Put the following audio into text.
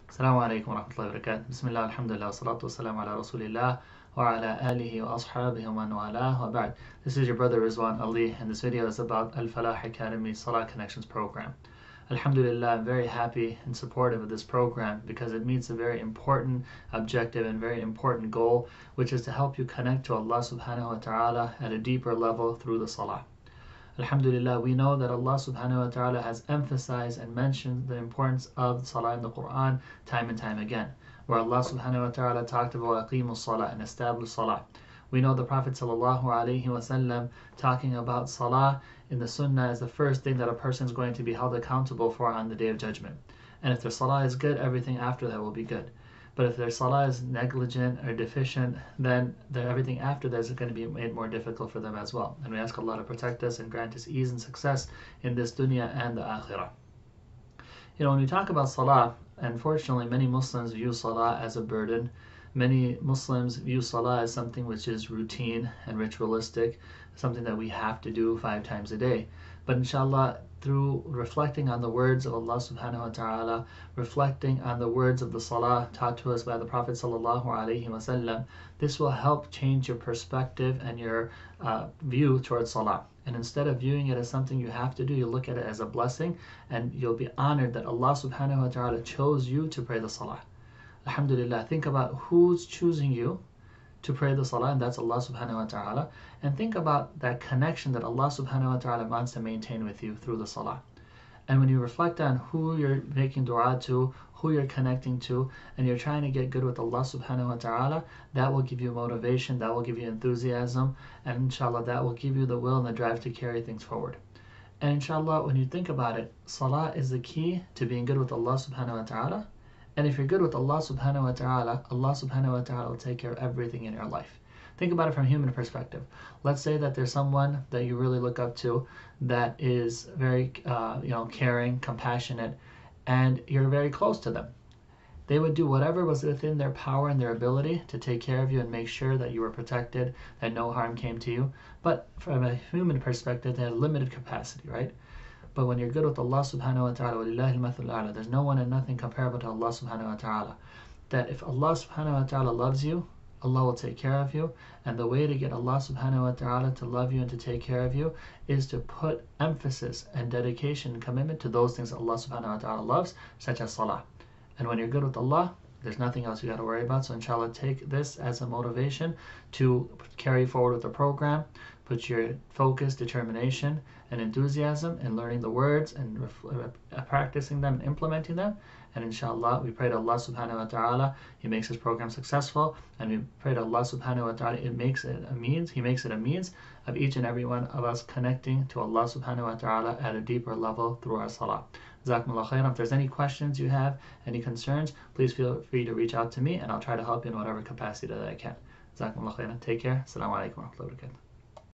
Assalamu alaikum wa rahmatullahi wa barakatuh. Bismillah, alhamdulillah, salatu wassalamu ala rasulillah wa ala alihi wa ashabihi wa man walah wa ba'd. This is your brother Rizwan Ali, and this video is about Al-Falah Academy Salah Connections program. Alhamdulillah, I'm very happy and supportive of this program because it meets a very important objective and very important goal, which is to help you connect to Allah subhanahu wa ta'ala at a deeper level through the salah. Alhamdulillah, we know that Allah subhanahu wa ta'ala has emphasized and mentioned the importance of salah in the Quran time and time again, where Allah subhanahu wa ta'ala talked about aqimu salah and establish salah. We know the Prophet sallallahu alaihi wasallam talking about salah in the sunnah as the first thing that a person is going to be held accountable for on the Day of Judgment. And if their salah is good, everything after that will be good. But if their salah is negligent or deficient, then everything after that is going to be made more difficult for them as well. And we ask Allah to protect us and grant us ease and success in this dunya and the akhirah. You know, when we talk about salah, unfortunately many Muslims view salah as a burden. Many Muslims view salah as something which is routine and ritualistic, something that we have to do 5 times a day. But inshallah, through reflecting on the words of Allah subhanahu wa ta'ala, reflecting on the words of the salah taught to us by the Prophet sallallahu alaihi wasallam, this will help change your perspective and your view towards salah. And instead of viewing it as something you have to do, you look at it as a blessing, and you'll be honored that Allah subhanahu wa ta'ala chose you to pray the salah. Alhamdulillah, think about who's choosing you to pray the salah, and that's Allah subhanahu wa ta'ala. And think about that connection that Allah subhanahu wa ta'ala wants to maintain with you through the salah. And when you reflect on who you're making dua to, who you're connecting to, and you're trying to get good with Allah subhanahu wa ta'ala, that will give you motivation, that will give you enthusiasm, and inshallah that will give you the will and the drive to carry things forward. And inshallah, when you think about it, salah is the key to being good with Allah subhanahu wa ta'ala. And if you're good with Allah subhanahu wa ta'ala, Allah subhanahu wa ta'ala will take care of everything in your life. Think about it from a human perspective. Let's say that there's someone that you really look up to that is very caring, compassionate, and you're very close to them. They would do whatever was within their power and their ability to take care of you and make sure that you were protected, that no harm came to you. But from a human perspective, they have limited capacity, right? But when you're good with Allah subhanahu wa ta'ala, وَلِلَّهِ الْمَثُلُ الْأَعْلَى, there's no one and nothing comparable to Allah subhanahu wa ta'ala. That if Allah subhanahu wa ta'ala loves you, Allah will take care of you. And the way to get Allah subhanahu wa ta'ala to love you and to take care of you is to put emphasis and dedication and commitment to those things that Allah subhanahu wa ta'ala loves, such as salah. And when you're good with Allah, there's nothing else you got to worry about. So inshallah, take this as a motivation to carry forward with the program. Put your focus, determination, and enthusiasm in learning the words and practicing them and implementing them. And inshallah, we pray to Allah subhanahu wa ta'ala, He makes His program successful. And we pray to Allah subhanahu wa ta'ala, He makes it a means of each and every one of us connecting to Allah subhanahu wa ta'ala at a deeper level through our salah. Jazakumullah khairan. If there's any questions you have, any concerns, please feel free to reach out to me, and I'll try to help you in whatever capacity that I can. Jazakumullah khairan. Take care. Assalamu alaikum wa rahmatullahi wa barakatuh.